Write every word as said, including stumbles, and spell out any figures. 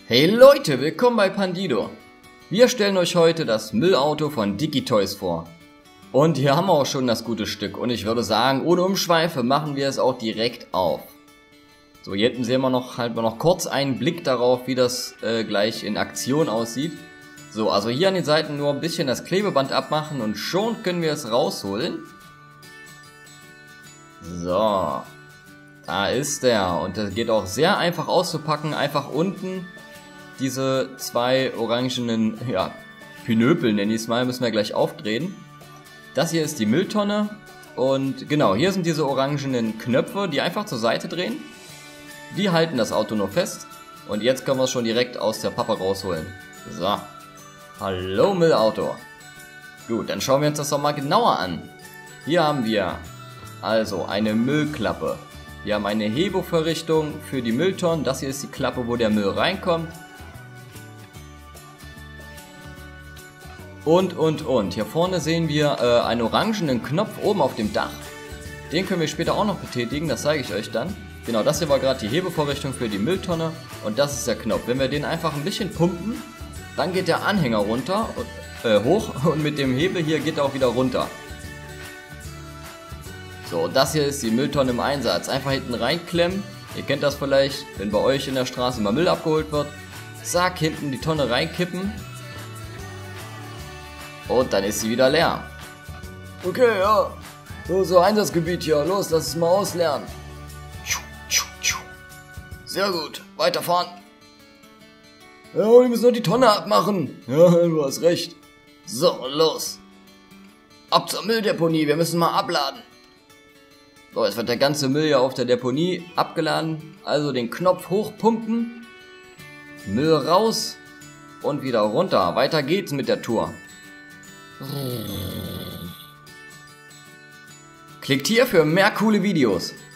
Hey Leute, willkommen bei Pandido. Wir stellen euch heute das Müllauto von Digitoys vor. Und hier haben wir auch schon das gute Stück und ich würde sagen, ohne Umschweife machen wir es auch direkt auf. So, hier hinten sehen wir noch, halten wir noch kurz einen Blick darauf, wie das äh, gleich in Aktion aussieht. So, also hier an den Seiten nur ein bisschen das Klebeband abmachen und schon können wir es rausholen. So, da ist er und das geht auch sehr einfach auszupacken, einfach unten diese zwei orangenen, ja, Pinöpel nenne ich es mal, müssen wir gleich aufdrehen. Das hier ist die Mülltonne und genau, hier sind diese orangenen Knöpfe, die einfach zur Seite drehen. Die halten das Auto nur fest und jetzt können wir es schon direkt aus der Pappe rausholen. So, hallo Müllauto. Gut, dann schauen wir uns das doch mal genauer an. Hier haben wir also eine Müllklappe. Wir haben eine Hebovorrichtung für die Mülltonnen. Das hier ist die Klappe, wo der Müll reinkommt. Und, und, und. Hier vorne sehen wir äh, einen orangenen Knopf oben auf dem Dach. Den können wir später auch noch betätigen, das zeige ich euch dann. Genau, das hier war gerade die Hebevorrichtung für die Mülltonne. Und das ist der Knopf. Wenn wir den einfach ein bisschen pumpen, dann geht der Anhänger runter, äh, hoch und mit dem Hebel hier geht er auch wieder runter. So, das hier ist die Mülltonne im Einsatz. Einfach hinten reinklemmen. Ihr kennt das vielleicht, wenn bei euch in der Straße mal Müll abgeholt wird. Zack, hinten die Tonne reinkippen. Und dann ist sie wieder leer. Okay, ja. So, so Einsatzgebiet hier. Los, lass es mal ausleeren. Sehr gut. Weiterfahren. Ja, wir müssen nur die Tonne abmachen. Ja, du hast recht. So, los. Ab zur Mülldeponie. Wir müssen mal abladen. So, jetzt wird der ganze Müll ja auf der Deponie abgeladen. Also den Knopf hochpumpen. Müll raus. Und wieder runter. Weiter geht's mit der Tour. Klickt hier für mehr coole Videos.